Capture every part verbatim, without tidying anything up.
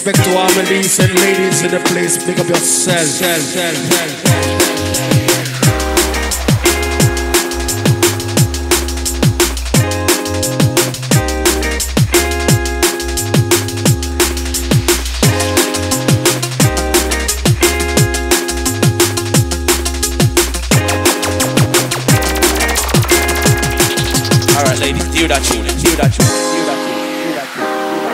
respect to all my decent ladies in the place. Pick up yourself. Alright ladies, do that tune, do that tune, do that tune, do that tune.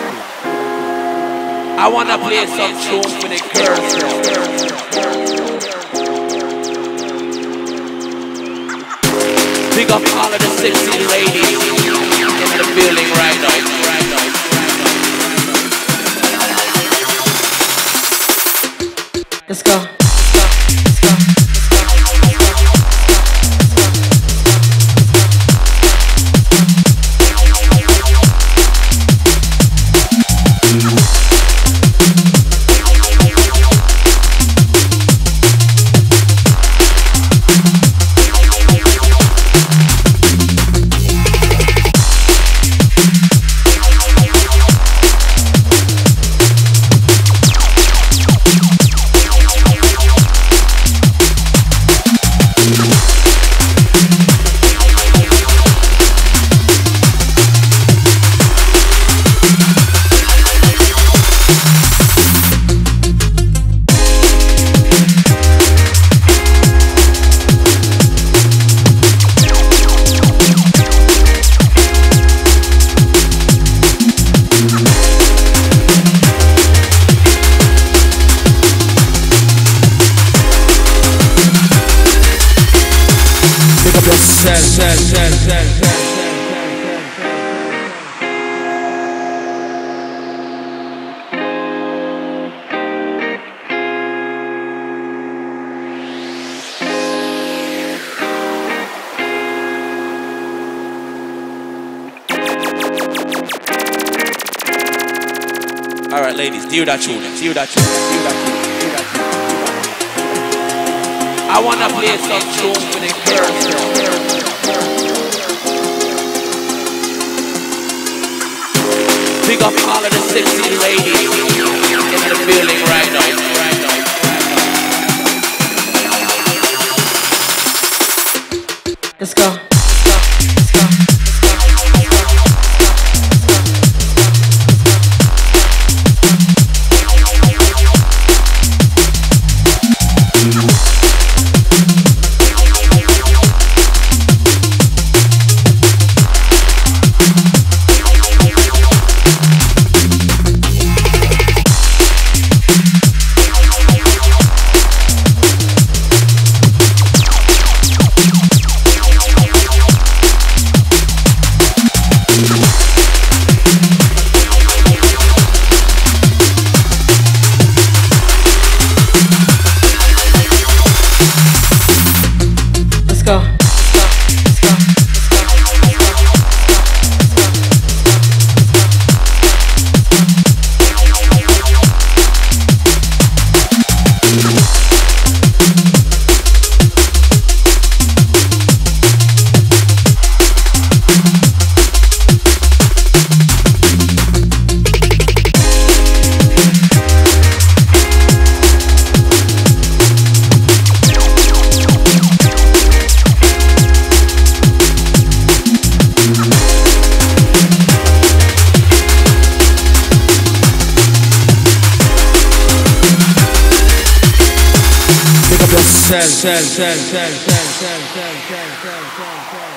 I wanna play some tune for the girls. Big up all of the sexy ladies in the building right now, right now. Let's go. Alright ladies, do that tune, do that tune, do that tune, do that tune. I wanna play some tune for the girls. Big up all of the sexy ladies in the building right now, right now. Let's go. Sell, sell, sell, sell, sell, sell, sell, sell, sell, sell.